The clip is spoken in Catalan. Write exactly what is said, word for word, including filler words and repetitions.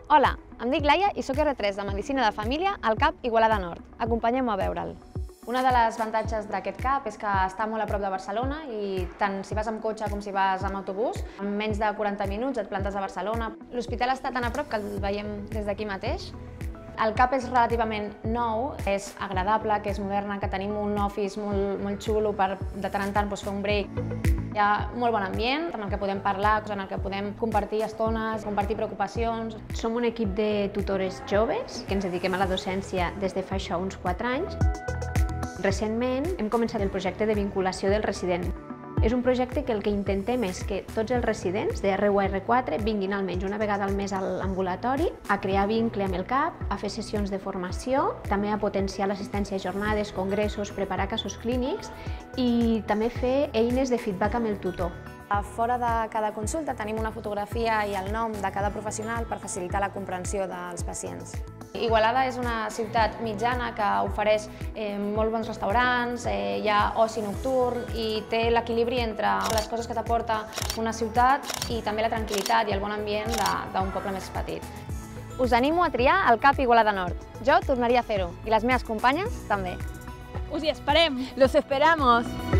Hola, em dic Laia i soc erre tres de Medicina de Família al CAP Igualada Nord. Acompanyem-me a veure'l. Una de les avantatges d'aquest CAP és que està molt a prop de Barcelona i tant si vas amb cotxe com si vas amb autobús, en menys de quaranta minuts et plantes a Barcelona. L'hospital està tan a prop que el veiem des d'aquí mateix. El CAP és relativament nou, és agradable, que és moderna, que tenim un office molt, molt xulo per de tant en tant doncs, fer un break. Hi ha molt bon ambient, amb el que podem parlar, en el que podem compartir estones, compartir preocupacions. Som un equip de tutores joves que ens dediquem a la docència des de fa això uns quatre anys. Recentment hem començat el projecte de vinculació del resident. És un projecte que el que intentem és que tots els residents de erre u a erre quatre vinguin almenys una vegada al mes a l'ambulatori a crear vincle amb el CAP, a fer sessions de formació, també a potenciar l'assistència a jornades, congressos, preparar casos clínics i també fer eines de feedback amb el tutor. A fora de cada consulta tenim una fotografia i el nom de cada professional per facilitar la comprensió dels pacients. Igualada és una ciutat mitjana que ofereix eh, molt bons restaurants, eh, hi ha oci nocturn i té l'equilibri entre les coses que t'aporta una ciutat i també la tranquil·litat i el bon ambient d'un poble més petit. Us animo a triar el CAP Igualada Nord. Jo tornaria a fer-ho i les meves companyes també. Us hi esperem! Los esperamos!